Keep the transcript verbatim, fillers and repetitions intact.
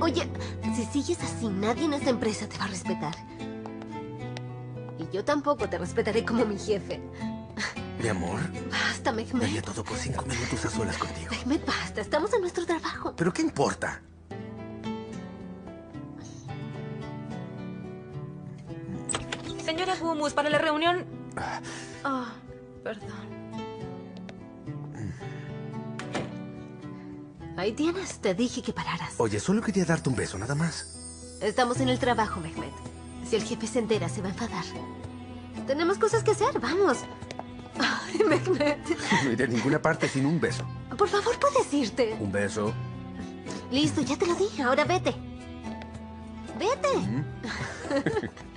Oye, si sigues así, nadie en esta empresa te va a respetar. Y yo tampoco te respetaré como mi jefe. Mi amor. Basta, Mehmet. Daría todo por cinco minutos a solas contigo. Mehmet, basta. Estamos en nuestro trabajo. ¿Pero qué importa? Señora Gumus, para la reunión... Oh, perdón. Ahí tienes. Te dije que pararas. Oye, solo quería darte un beso, nada más. Estamos en el trabajo, Mehmet. Si el jefe se entera, se va a enfadar. Tenemos cosas que hacer. Vamos. Ay, Mehmet. No iré a ninguna parte sin un beso. Por favor, puedes irte. Un beso. Listo, ya te lo di. Ahora vete. Vete. ¿Mm?